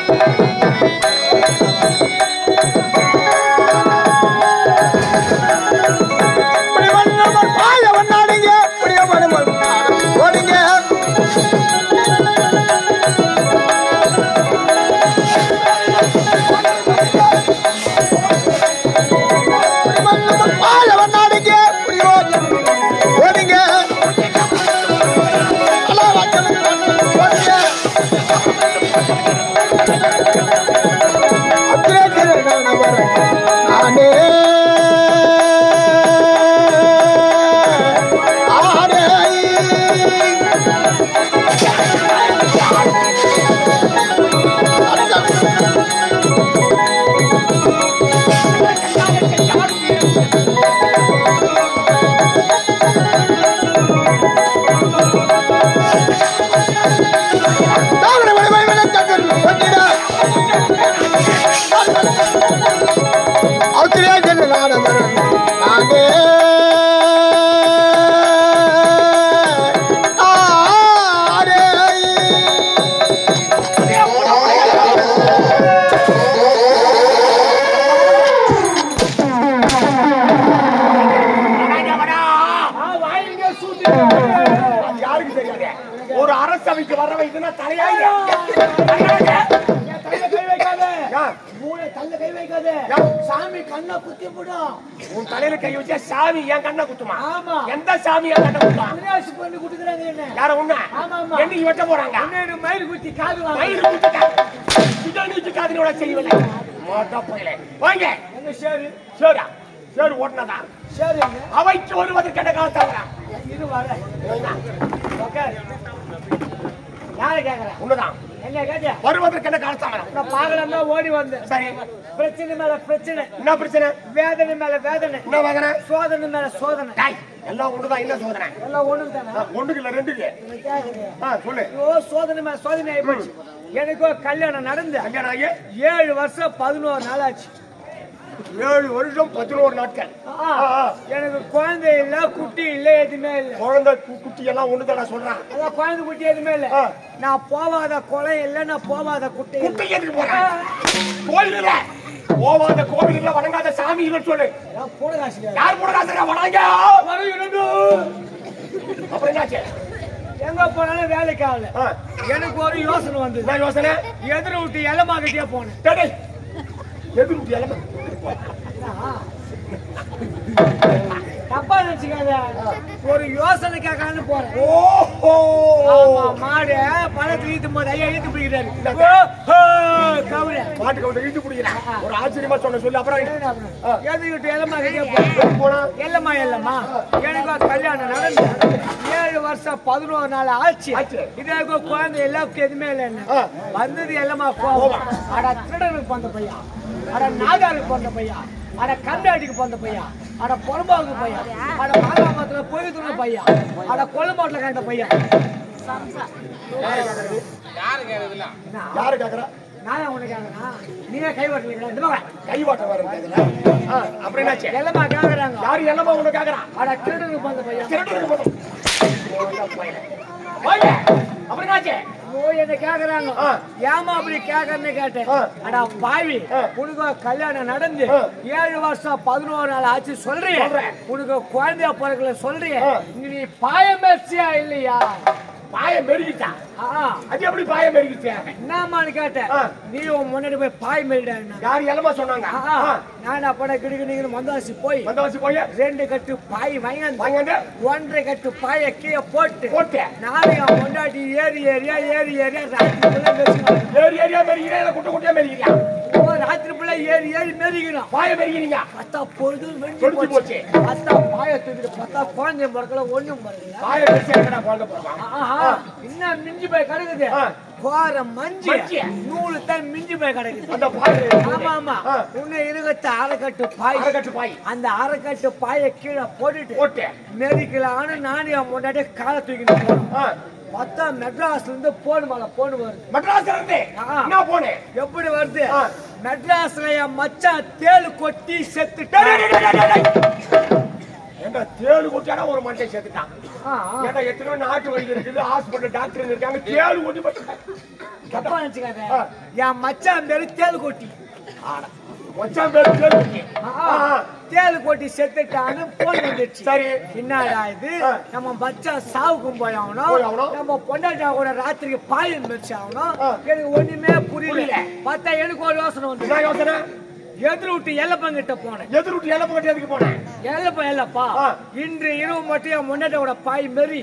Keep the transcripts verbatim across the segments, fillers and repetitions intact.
சாமி கண்ணை குத்தி போடும். உன் தலையில கை வச்சா சாமி என் கண்ணை குத்துமா? ஆமா. எந்த சாமி என் கண்ணை குத்துமா? விநாயகி பண்ணி குடுக்குறாங்க என்ன? யார உன்ன? ஆமா ஆமா. என்னைக்கு வெட்ட போறாங்க? என்ன மயில் குத்தி காது வாங்க. மயில் குத்தி காது. இதோ நீ காதுனோட செய்வல. மோட்டா போயிலே. வாங்க. எங்க ஷேர்? ஷேரா. ஷேர் ஓட்னதா? ஷேர் எங்க? அவைக்கு வருவது கெட்ட காலத்தாங்க. இது வர. ஓகே. யாரை கேக்குற? உன்னதான். என்ன கேட்ட? வருவதற்கு என்ன காலத்தாங்க? நான் பாகலன்னா ஓடி வந்தேன். சரி. பிரச்சனை மேல பிரச்சனை. என்ன பிரச்சனை? வேதனை மேல வேதனை. என்ன வேதனை? சோதனை மேல சோதனை. டேய், எல்லாம் ஒண்ணுதான். என்ன சோதனை? எல்லாம் ஒண்ணுதானா? ஒண்ணுக்கு இல்ல ரெண்டுக்கு. ஆ சொல்லு. ஓ சோதனை மேல சோதனை ஆயிடுச்சு. எனக்கு கல்யாணம் நடந்து கல்யாணம் ஆகி ஏழு வருஷம் பதினோரு நாள் ஆச்சு. ஏழு வருஷம் பதினோரு நாட்கள். எனக்கு குழந்தை இல்ல, குட்டி இல்ல, எதுவுமே இல்ல. குழந்தை குட்டி எல்லாம் ஒண்ணுதான் சொல்றான். அதான் குழந்தை குட்டி எதுவுமே இல்ல. நான் போவாத கொலை இல்ல, நான் போவாத குட்டி குட்டி எதுக்கு போறேன்? கோயில் இல்ல, போவாத கோவில் இல்ல, வணங்காத சாமி இல்ல சொல்லு. போடகாசி யார் போடகாசரா வணங்க? அப்புறம் என்னாச்சு? எங்க போனாலும் வேலைக்கு ஆகல. எனக்கு ஒரு யோசனை வந்து. என்ன யோசனை? எதிர விட்டு எலமாகிட்டே போனேன். எதிர் விட்டு எலமா தப்பா நினைச்சுக்காத. ஒரு யோசனை கேட்கலான்னு போறேன். ஓஹோ மாடு பழத்தை ஈத்து போது ஐயா ஈத்து பிடிக்கிறாரு. கவுர மாட்டு கவுரை ஈத்து பிடிக்கிறான். ஒரு ஆச்சரியமா சொன்ன சொல்லு. அப்புறம் எதிர்கிட்ட எல்லமாகிட்டே போனா எல்லம்மா எல்லம்மா எனக்கு கல்யாணம் நடந்து ஏழு வருஷம் பதினோரு நாள் ஆச்சு. இதே குழந்தை எல்லாத்துக்கும் எதுவுமே இல்லை. என்ன வந்தது எல்லம்மா கோவம். அட திருடனுக்கு போந்த பையன், அட நாகாருக்கு போந்த பையன், அட கண்டாடிக்கு போந்த பையன், அட பொறம்பாவுக்கு பையன், அட மாகாமத்துல பொய்துன பையன், அட கொல்லமாட்டில் கண்ட பையன். யாரு கேக்குறா? நான் உனக்கு கேக்குறேன். நீங்க கை வாட்டல கை வாட்ட வரதுல அப்புறம் என்னாச்சு? எல்லம்மா கேக்குறாங்க. யாரு எல்லம்மா உன்னை கேக்குறா? அட திருடனுக்கு போந்த பையன், திருடனுக்கு போந்த வாங்க. அப்புறம் என்னாச்சு? ஓ என்ன கேக்குறாங்க. ஏமா அப்படி கேக்குறேன்னு கேட்டேன். அடா பாவி, உனக்கு கல்யாணம் நடந்து ஏழு வருஷம் பதினோரு நாள் ஆச்சு சொல்றீங்க. உனக்கு குழந்தைய பிறகுல சொல்றீங்க. நீ பாயமேர்ச்சியா இல்லையா? பாயம் மெருகிட்டா? அது எப்படி பாயம் மெருகிச்சு? என்னமான்னு கேட்டேன். நீ உன் முன்னாடி போய் பாய் மெருடா. யாரு எல்லமா சொன்னாங்க? நான் அப்பட கிடுக்கு நீங்க மந்தவாசி போய் மந்தவாசி போய் ரெண்டு கட்டு பாய் வாங்கி வாங்கி ஒன்றரை கட்டு பாய கீழே போட்டு போட்டு நாளைக்கு முன்னாடி ஏறி ஏரியா ஏறி ஏரியா ராத்திரி ஏறி ஏரியா மெருகிறேன். குட்ட குட்டியா மெருகிறியா? ராத்திரி பிள்ளை ஏறி ஏறி மெருகிறோம். பாய மெருகிறீங்க. பத்தா பொழுது வெடிச்சு போச்சு. பத்தா பாய தூக்கிட்டு பத்தா குழந்தை பிறக்கல ஒண்ணும் பிறக்கல. பாய மெருசி எங்கடா குழந்தை பிறப்பான்? இன்னும் மிஞ்சி போய் கிடக்குது. கோர மஞ்சி நூலு தான் மிஞ்சி போய் கிடக்குது. அந்த பாய் ஆமா ஆமா. உன்னை இருபத்தி அரைக்கட்டு பாய் அரைக்கட்டு பாய் அந்த அரைக்கட்டு பாய கீழே போட்டுட்டு போட்டு மெரிக்கலான்னு நானும் முன்னாடி காலை தூக்கிட்டு போனோம். மொத்த மெட்ராஸ்ல இருந்து போன் மேல போன் வருது. மெட்ராஸ்ல இருந்து என்ன போனே? எப்படி வருது? மெட்ராஸ்ல என் மச்சான் தேள் கொட்டி செத்துட்டு ஏண்டா தேளு குட்டியாடா ஒரு மனுஷன் சேர்த்துட்டான். ஏண்டா எத்தனை நாட்டு வைத்தியம் இருக்குது, ஹாஸ்பிட்டல் டாக்டர் இருக்காங்க, தேளு குட்டி தப்பா நினைச்சுக்காத. என் மச்சான் பேரு தேளு கொட்டி. மச்சான் பேரு தேளு குட்டி. தேளு கொட்டி செத்துட்டான்னு போன் வந்துடுச்சு. சரி, என்னடா இது, நம்ம மச்சான் சாவுக்கும் போய் ஆகணும், நம்ம பொண்டாட்டா கூட ராத்திரிக்கு பாயம் வச்சு ஆகணும். எனக்கு ஒண்ணுமே புரியல. பார்த்தா எனக்கு ஒரு யோசனை வந்து, யோசனை எதிர் விட்டு எல்லப்பங்கிட்ட போனேன். எதிர் விட்டு எல்லப்பங்கிட்ட எதுக்கு போனேன்? எல்லப்பா எல்லப்பா இன்று இரவு மட்டும் என் முன்னாடியோட பாய் மாரி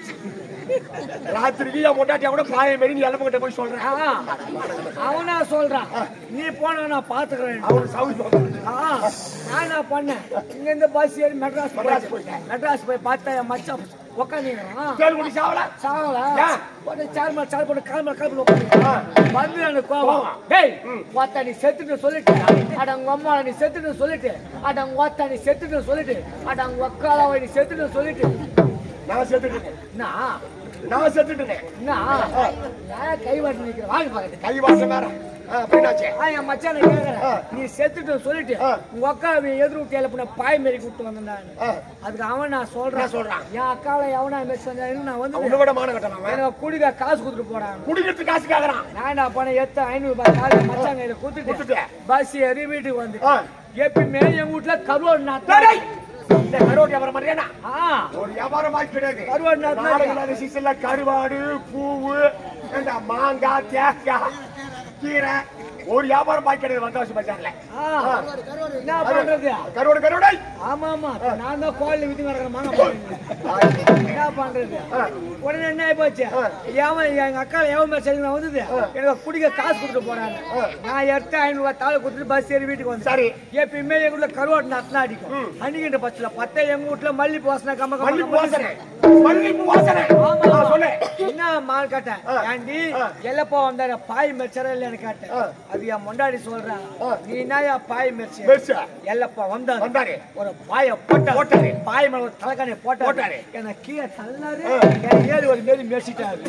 ராத்திரிக்கு என் முன்னாடியா கூட பாய மாரி நீ எல்லப்பங்கிட்ட போய் சொல்றேன். அவனா சொல்றான், நீ போன நான் பாத்துக்கிறேன். அவனுக்கு சவுண்ட் நான் என்ன பண்ணேன், இங்க இருந்து பஸ் ஏறி மெட்ராஸ் போயிட்டேன். மெட்ராஸ் போய் பார்த்தா என் மச்சான் உட்காந்துக்கிறான். தேளு குட்டி சாவல சாவல போட்டு சார் மேல சார் போட்டு கால் மேல கால் போட்டு உட்காந்து வந்து எனக்கு கோவம். டேய் வாத்தா நீ செத்துட்டு சொல்லிட்டு, அட உங்க அம்மா நீ செத்துட்டு சொல்லிட்டு, அட உங்க வாத்தா நீ செத்துட்டு சொல்லிட்டு, அட உங்க அக்காவை நீ செத்துட்டு சொல்லிட்டு, நான் செத்துட்டேன். நான் நான் செத்துட்டேன். நான் கை வாட்டி நிக்கிறேன். வாங்க பாக்க கை வாசம் வேற என் மச்சான கேக்குறேன், நீ செத்துட்டு சொல்லிட்டு உங்க அக்கா எதிர் விட்டு எழுப்பின பாய் மாரி கூப்பிட்டு வந்தான். அதுக்கு அவன் நான் சொல்றேன் சொல்றான் என் அக்காவை எவனா மெஸ் வந்தான்னு நான் வந்து உன்னோட மான கட்டலாம். எனக்கு குடிக்க காசு கொடுத்துட்டு போறான். குடிக்கிறது காசு கேக்குறான். நான் என்ன பண்ண எத்த ஐநூறு ரூபாய் காலையில மச்சாங்க இதை கொடுத்துட்டு பஸ் ஏறி வீட்டுக்கு வந்து எப்பயுமே எங்க வீட்டுல கருவாடு நாட்டு கருவாடு வியாபாரம் பண்றியா? ஒரு வியாபாரம் கிடையாது. கருவாடு நாட்டு கருவாடு, பூவு, மாங்காய், தேங்காய், கீரை, ஒரு வியாபாரம் பாக்கி கிடையாது. வந்தாச்சு பஜார்ல என்ன பண்றது? கருவாடு கருவாடை. ஆமா ஆமா, நான் தான் கோயில வித்து நடக்கிற மாங்க. என்ன பண்றது? உடனே என்ன ஆயி போச்சு, ஏன் எங்க அக்கா எவன் சரி வந்தது எனக்கு குடிக்க காசு கொடுத்துட்டு போறாங்க. நான் எடுத்து ஐநூறு ரூபாய் தாளை கொடுத்துட்டு பஸ் ஏறி வீட்டுக்கு வந்து சரி எப்பயுமே எங்க வீட்டுல கருவாடு நாட்டுனா அடிக்கும். அன்னைக்கு பஸ்ல பத்தே எங்க வீட்டுல மல்லிப்பூ வாசனை கம்ம மல்லிப்பூ வாசனை மல்லிப்பூ வாசனை. சொல்லு என்ன மால் கேட்டேன், ஏண்டி எல்லப்பா வந்தாரு பாய் மெச்சரா இல்லைன்னு கேட்டேன். அது என் முன்னாடி சொல்றான், நீ என்ன பாய் மெச்ச எல்லப்பா வந்தாரு வந்தாரு ஒரு பாய போட்டா போட்டாரு பாய் மேல ஒரு தலைக்காணி போட்டா போட்டாரு என்ன கீழே தள்ளாரு ஏறி ஒரு மேரி மெச்சிட்டாரு.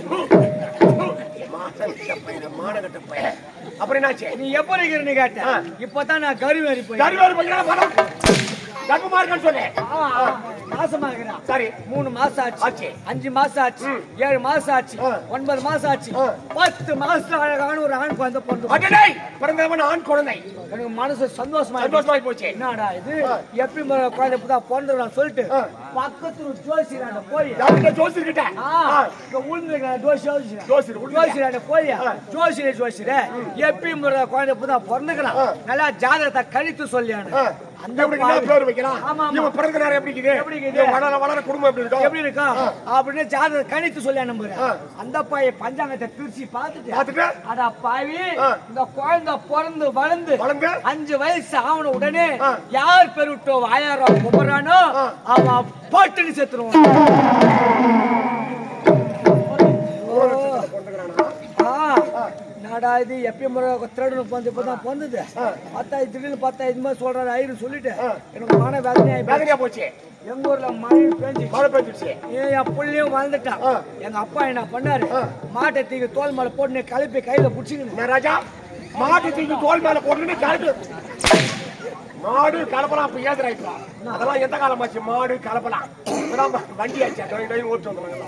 மானகட்ட பையன். அப்புறம் என்னாச்சு? நீ எப்ப இருக்கிறன்னு கேட்டேன். இப்பதான் நான் கருவேறி போய் கருவேறி போய் கர்ப்பமா இருக்கன்னு சொன்னேன். மாசமா இருக்கிறான். சரி, மூணு மாசம் ஆச்சு, அஞ்சு மாசம் ஆச்சு, ஏழு மாசம் ஆச்சு, ஒன்பது மாசம் ஆச்சு, பத்து மாசம் அழகான ஒரு ஆண் குழந்தை பிறந்து பிறந்தவன் ஆண் குழந்தை. எனக்கு மனசு சந்தோஷமா சந்தோஷமாயி போச்சு. என்னடா இது எப்படி குழந்தை இப்பதான் பிறந்துறான்னு சொல்லிட்டு பக்கத்துல ஜோசியராண்ட போய் ஜோசியர்கிட்ட உளுந்து ஜோசியராண்ட போய் ஜோசியர் ஜோசியர எப்படி குழந்தை இப்பதான் பிறந்துக்கலாம், நல்லா ஜாதகத்தை கழித்து சொல்லியானு அந்த பேர் வைக்கிறான். எப்படி வளர வளர குடும்பம் எப்படி இருக்கும் எப்படி இருக்கும் அப்படின்னு ஜாதகத்தை கணித்து சொல்லி அனுப்புறேன். அந்த பாய பஞ்சாங்கத்தை பிரிச்சு பார்த்துட்டு அட பாவி இந்த குழந்தை பிறந்து வளர்ந்து வளர்ந்து அஞ்சு வயசு ஆவன உடனே யார் பெருட்டோ ஆயிரம் கும்பறானோ அவன் பாட்டுன்னு செத்துருவான். நாடா இது எப்பயும் திருடனு வந்து இப்பதான் பொந்தது பத்தாயிரம் திடீர்னு பத்தாயிரம் மாதிரி சொல்றாரு ஐரு சொல்லிட்டு எனக்கு மன வேதனையா போச்சு. எங்க ஊர்ல மழை பெஞ்சு மழை பெஞ்சிச்சு. என் புள்ளையும் வளர்ந்துட்டான். எங்க அப்பா என்ன பண்ணாரு, மாட்டை தூக்கி தோல் மேல போட்டு கலப்பி கையில புடிச்சுக்கணும். ராஜா மாட்டை தூக்கி தோல் மேல போட்டு கலப்பி மாடு கலப்பலாம். அப்ப ஏதுராயிட்டா அதெல்லாம் எந்த காலமாச்சு? மாடு கலப்பலாம் வண்டி ஆச்சு. ஓட்டு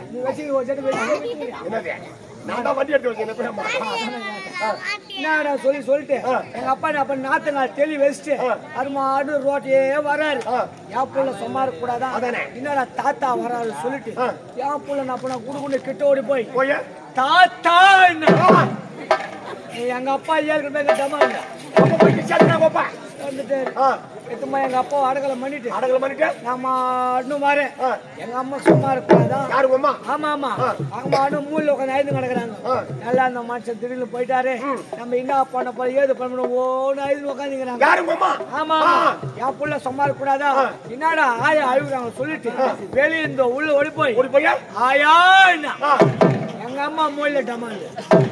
என்னது நான் தான் வண்டி எடுத்து வச்சேன். என்னடா சொல்லி சொல்லிட்டு எங்க அப்பா அப்ப நாத்து நாள் தெளி வச்சுட்டு அது மாடு ரோட்டையே வராரு. என் புள்ள சும்மா இருக்க கூடாதா, என்னடா தாத்தா வராரு சொல்லிட்டு என் புள்ள நான் பண்ண குடுக்குண்டு கிட்ட ஓடி போய் போய் தாத்தா என்ன எங்க அப்பா ஏற்கனவே டமா இல்ல எங்க அப்பா அடகலை பண்ணிட்டு அடகலை பண்ணிட்டு நம்ம இன்னும் மாறேன். எங்க அம்மா சும்மா இருக்காதான். ஆமா ஆமா அவங்க அண்ணன் மூலையில உட்காந்து ஐந்து கிடக்குறாங்க. நல்லா அந்த மனுஷன் திடீர்னு போயிட்டாரு. நம்ம என்ன பண்ண போற ஏது பண்ணணும் ஓன்னு ஐந்து உட்காந்துக்கிறாங்க. ஆமா ஆமா என் புள்ள சும்மா இருக்க கூடாதா, என்னடா ஆயா அழுகுறாங்க சொல்லிட்டு வெளியே இந்த உள்ள ஓடி போய் ஓடி போய் ஆயா என்ன எங்க அம்மா மூலையில டமால்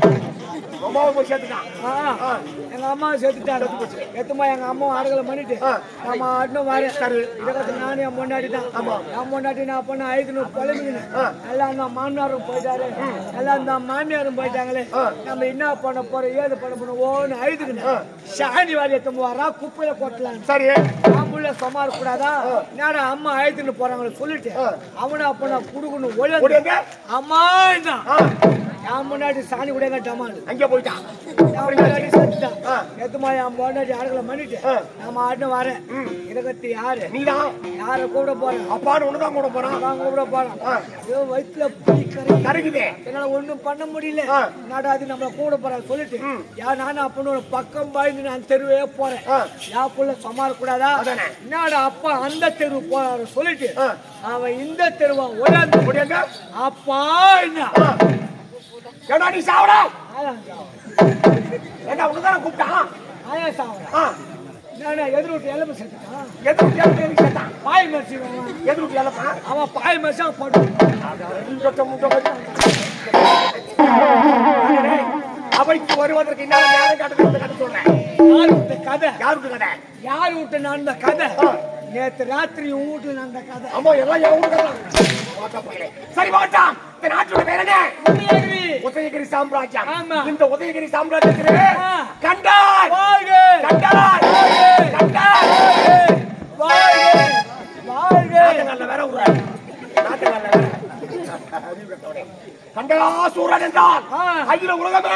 எங்க அம்மாவை சேர்த்துட்டாங்க. எத்துமா எங்க அம்மா ஆடுகளை பண்ணிட்டு நம்ம ஆடணும் வரேன். நானும் என் முன்னாடி தான் என் முன்னாடி நான் பண்ண ஐதுன்னு பழகினேன். நல்லா அந்த மாமனாரும் போயிட்டாரு, நல்லா அந்த மாமியாரும் போயிட்டாங்களே. நம்ம என்ன பண்ண போறோம் ஏது பண்ண போறோம் ஓன்னு ஐதுக்குன்னு சாணி வாரி எத்தம் வரா குப்பையில கொட்டலாம். சரி புள்ள சும்மா இருக்கக்கூடாதா என்னடா அம்மா அழைத்துன்னு போறாங்களே சொல்லிட்டு அவனை அப்ப நான் குடுக்கணும் ஒழுங்கு அம்மா என்ன என் முன்னாடி சாணி கூட டமால் அங்கே போயிட்டான் எத்துமா என் முன்னாடி ஆடுகளை பண்ணிட்டு நம்ம ஆட்டு வரேன் இருபத்தி யாரு நீதான் யார கூட போறேன் அப்பான்னு ஒண்ணுதான் கூட போறான் கூட போறான் வயிற்றுல புளி கரை கரைக்குதே என்னால ஒண்ணும் பண்ண முடியல நாடா அது நம்மள கூட போறான் சொல்லிட்டு யா நானும் அப்பனோட பக்கம் பாய்ந்து நான் தெருவே போறேன் யா புள்ள சமாள கூடாதா என்னடா அப்பா அந்த தெருவு போறாரு சொல்லிட்டு அவன் இந்த தெருவா ஒழுங்கு முடியாங்க அப்பா என்ன ஏடா நீ சாவடா ஏடா உனதான் கூப்பிட்டான் ஆயா சாவடா நானே எதிரூட்டி எலப்ப செத்தான் எதிரூட்டி எலப்ப செத்தான் பாய் மச்சி எதிரூட்டி எலப்ப அவன் பாய் மச்சா போடு அட முட்டை அவைக்கு வருவதற்கு என்ன நேரம் காட்டுறது கதை சொல்றேன் யார் விட்ட கதை யார் விட்ட கதை யார் விட்ட நடந்த கதை நேத்து ராத்திரி வீட்டுல நடந்த கதை அம்மா எல்லாம் என் வீட்டுல சரி வாட்டாம் இந்த நாட்டோட பேர் என்ன உதயகிரி உதயகிரி சாம்ராஜ்யம் ஆமா இந்த உதயகிரி சாம்ராஜ்யத்திலே கண்டாய் வாழ்க கண்டாய் கண்டாய் வாழ்க வாழ்க நாட்டங்கள்ல வேற ஒரு நாட்டங்கள்ல வேற கண்டா சூரன் என்றால் அகில உலகமே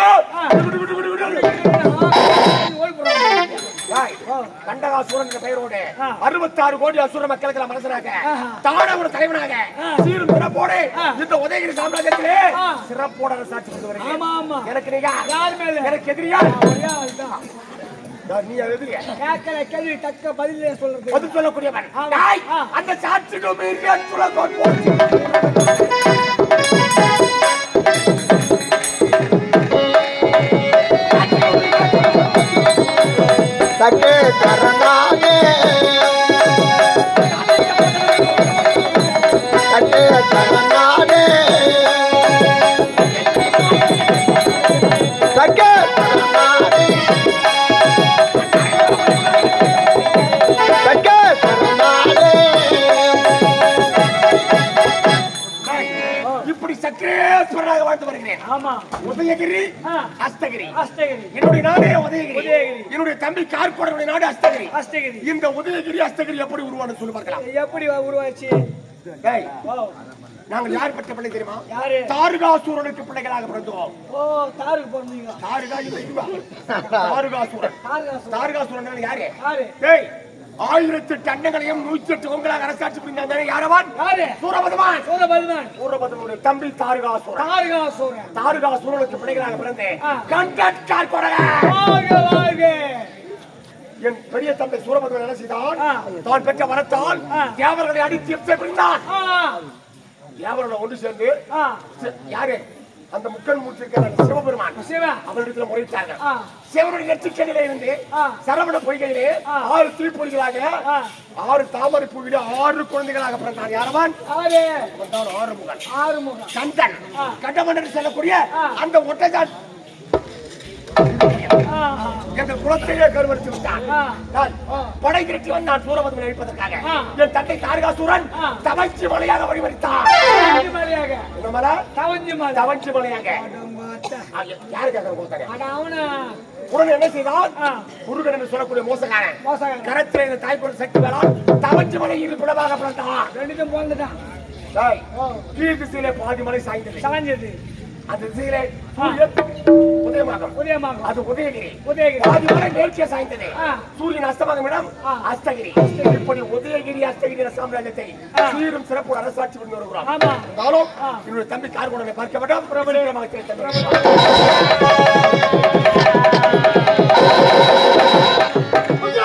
கண்டகாசூரன் என்ற பெயரோடு அறுபத்தி ஆறு கோடி அசுர மக்களுக்கு மனசனாக தானவர தலைவனாக சீரும் சிறப்போடு இந்த உதயகிரி சாம்ராஜ்யத்திலே சிறப்போட சாட்சி கொண்டு வருகிறேன். எனக்கு நீங்க எனக்கு எதிரியா நீ எதிரியா கேட்கிற கேள்வி தக்க பதிலே சொல்றது பதில் சொல்லக்கூடியவன் அந்த சாட்சிக்கு மீறிய சுலகோட் போச்சு तके चरनागे तके चरनागे तके चरनागे तके चरनागे இப்படி சக்கரேஸ்வரராக வாழ்ந்து வருகிறேன். ஆமா உதயகிரி அஸ்தகிரி அஸ்தகிரி என்னுடைய நாடே உதயகிரி என்னுடைய தம்பி கார்கோடனுடைய நாடு அஸ்தகிரி அஸ்தகிரி இந்த உதயகிரி அஸ்தகிரி எப்படி உருவானது சொல்லி பார்க்கலாம். எப்படி உருவாச்சு? டேய் நாங்கள் யார் பெற்ற பிள்ளை தெரியுமா? யாரு? தாரகாசூரனுக்கு பிள்ளைகளாக பிறந்தோம். ஓ தாருக்கு பிறந்தீங்க. தாரகா இல்ல இதுவா? தாரகாசூரன். தாரகாசூரன் யாரு? யாரு? டேய் ஆயிரத்தி எட்டு அண்டங்களையும் நூற்றி எட்டு உங்களாக அரசாட்சி புரிந்தாங்க. யாரவன்? யாரு? சூரபத்மன். சூரபத்மன். சூரபத்மனுடைய தம்பி தாரகாசூரன். தாரகாசூரன். தாரகாசூரனுக்கு பிள்ளைகளாக பிறந்தேன். கண்டட் கார்கோடக. வாழ்க வாழ்க. என் பெரிய தம்பி சூரபத்மன் என்ன செய்தான்? தான் பெற்ற வரத்தால் தேவர்களை அடித்து எப்சை புரிந்தான். தேவரோட ஒன்று சேர்ந்து யாரு? அந்த முக்கன் மூச்சிருக்கிற சிவபெருமான் அவரிடத்துல முறையிட்டார்கள். சிவனுடைய நெற்றிக்கண்ணிலே இருந்து சரவண பொய்கையிலே ஆறு தீப்பொறிகளாக ஆறு தாமரை பூவிலே ஆறு குழந்தைகளாக பிறந்தான். யாரவன்? ஆறுமுகன். ஆறுமுகன் கந்தன் கண்டமன் என்று சொல்லக்கூடிய அந்த ஒட்டஜான் என்ற குலத்தையே கருவறுத்து விட்டான். படை திரட்டி வந்தான் சூரபத்மனை அழிப்பதற்காக. என் தந்தை தாரகாசூரன் தவஞ்சி மலையாக வழிமறித்தான். தவஞ்சி மலையாக உடனே என்ன செய்தான்? முருகன் என்று சொல்லக்கூடிய மோசக்காரன் கரத்திலே தாய்ப்பொருள் சக்தி வேளாண் தவஞ்சி மலையில் பிளவாக பிறந்தான். கீழ் திசையிலே பாதி மலை சாய்ந்தது சாய்ந்தது அந்த திசையிலே உதயமாகும். உதயமாகும். அது உதயகிரி. உதயகிரி பாதி மலை நேர்ச்சியா சாய்ந்தது. சூரியன் அஸ்தமாகும் இடம் அஸ்தகிரி. இப்படி உதயகிரி அஸ்தகிரி சாம்ராஜ்யத்தை சீரும் சிறப்பு அரசாட்சி கொண்டு வருகிறோம். என்னுடைய தம்பி கார்கோடனை பார்க்க வேண்டும். பிரபலமாக